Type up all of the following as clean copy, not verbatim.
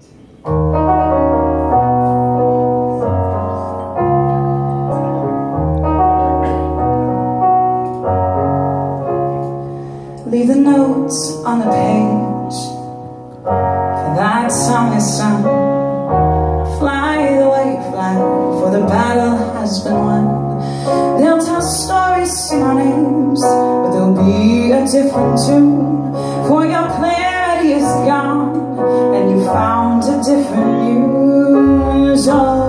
Leave the notes on the page, for that song is sung. Fly the white flag, for the battle has been won. They'll tell stories, sing our names, but there'll be a different tune. For your clarity is gone, and you found a different muse.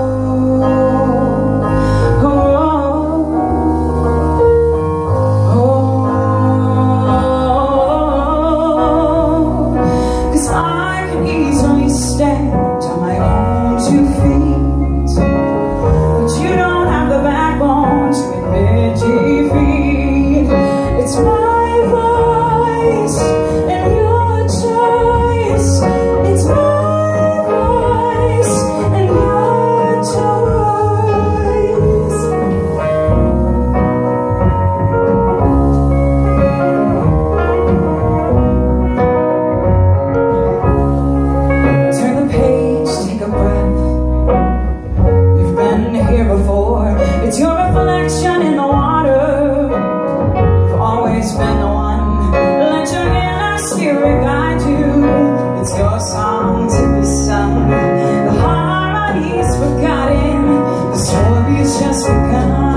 It's your reflection in the water. You've always been the one. Let your inner spirit guide you. It's your song to be sung. The harmony's forgotten. The story's just begun.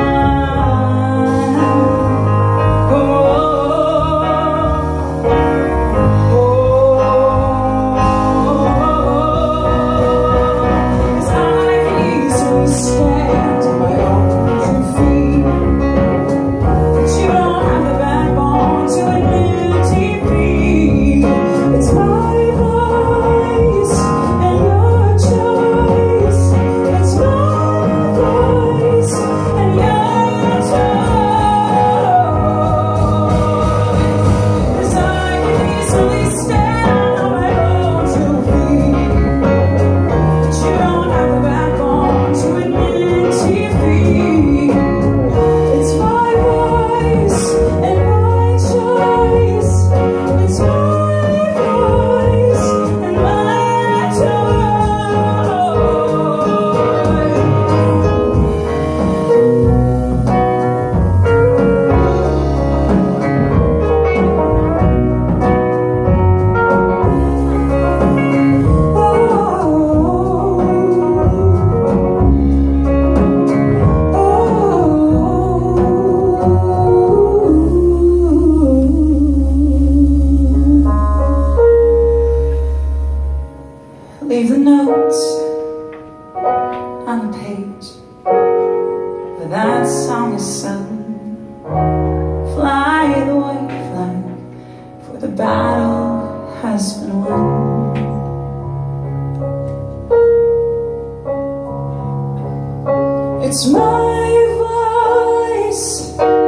Leave the notes on the page, for that song is sung. Fly the white flag, for the battle has been won. It's my voice.